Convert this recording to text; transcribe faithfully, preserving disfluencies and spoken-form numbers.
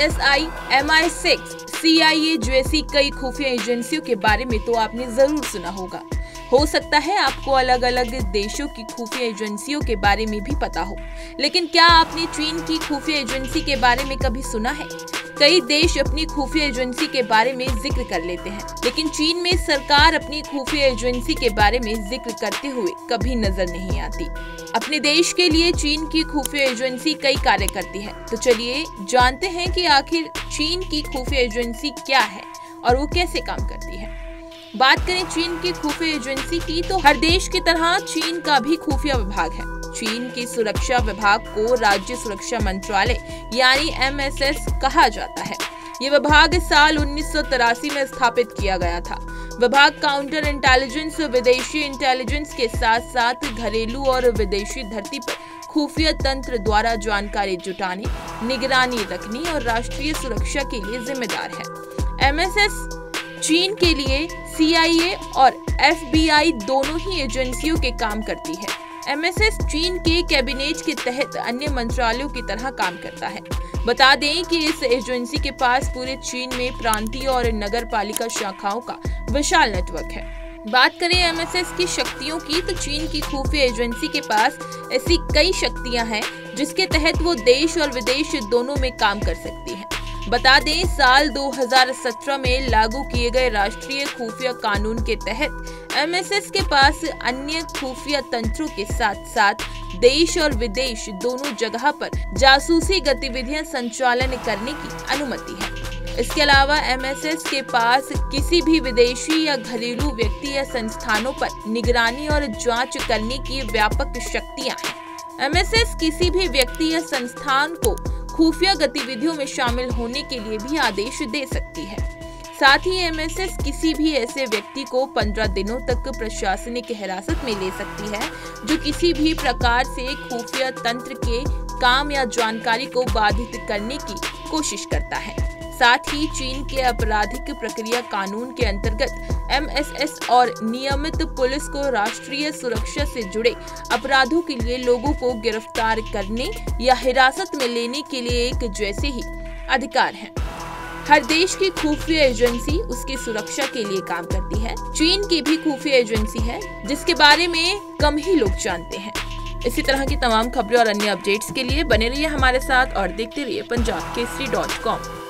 S I, M I six, C I A जैसी कई खुफिया एजेंसियों के बारे में तो आपने जरूर सुना होगा। हो सकता है आपको अलग अलग देशों की खुफिया एजेंसियों के बारे में भी पता हो, लेकिन क्या आपने चीन की खुफिया एजेंसी के बारे में कभी सुना है? कई देश अपनी खुफिया एजेंसी के बारे में जिक्र कर लेते हैं, लेकिन चीन में सरकार अपनी खुफिया एजेंसी के बारे में जिक्र करते हुए कभी नजर नहीं आती। अपने देश के लिए चीन की खुफिया एजेंसी कई कार्य करती है, तो चलिए जानते हैं कि आखिर चीन की खुफिया एजेंसी क्या है और वो कैसे काम करती है। बात करें चीन की खुफिया एजेंसी की, तो हर देश की तरह चीन का भी खुफिया विभाग है। चीन की सुरक्षा विभाग को राज्य सुरक्षा मंत्रालय यानी एम एस एस कहा जाता है। ये विभाग साल उन्नीस सौ तिरासी में स्थापित किया गया था। विभाग काउंटर इंटेलिजेंस, विदेशी इंटेलिजेंस के साथ साथ घरेलू और विदेशी धरती पर खुफिया तंत्र द्वारा जानकारी जुटाने, निगरानी रखने और राष्ट्रीय सुरक्षा के लिए जिम्मेदार है। एम एस एस चीन के लिए सी आई ए और एफ बी आई दोनों ही एजेंसियों के काम करती है। एम एस एस चीन के कैबिनेट के तहत अन्य मंत्रालयों की तरह काम करता है। बता दें कि इस एजेंसी के पास पूरे चीन में प्रांतीय और नगर पालिका शाखाओं का विशाल नेटवर्क है। बात करें एम एस एस की शक्तियों की, तो चीन की खुफिया एजेंसी के पास ऐसी कई शक्तियां हैं जिसके तहत वो देश और विदेश दोनों में काम कर सकती है। बता दें साल दो हज़ार सत्रह में लागू किए गए राष्ट्रीय खुफिया कानून के तहत एम एस एस के पास अन्य खुफिया तंत्रों के साथ साथ देश और विदेश दोनों जगह पर जासूसी गतिविधियां संचालन करने की अनुमति है। इसके अलावा एम एस एस के पास किसी भी विदेशी या घरेलू व्यक्ति या संस्थानों पर निगरानी और जांच करने की व्यापक शक्तियां हैं। एम एस एस किसी भी व्यक्ति या संस्थान को खुफिया गतिविधियों में शामिल होने के लिए भी आदेश दे सकती है। साथ ही एम एस एस किसी भी ऐसे व्यक्ति को पंद्रह दिनों तक प्रशासनिक हिरासत में ले सकती है जो किसी भी प्रकार से खुफिया तंत्र के काम या जानकारी को बाधित करने की कोशिश करता है। साथ ही चीन के आपराधिक प्रक्रिया कानून के अंतर्गत एम एस एस और नियमित पुलिस को राष्ट्रीय सुरक्षा से जुड़े अपराधों के लिए लोगों को गिरफ्तार करने या हिरासत में लेने के लिए एक जैसे ही अधिकार है। हर देश की खुफिया एजेंसी उसकी सुरक्षा के लिए काम करती है। चीन की भी खुफिया एजेंसी है जिसके बारे में कम ही लोग जानते हैं। इसी तरह की तमाम खबरें और अन्य अपडेट्स के लिए बने रहिए हमारे साथ और देखते रहिए पंजाब केसरी डॉट कॉम।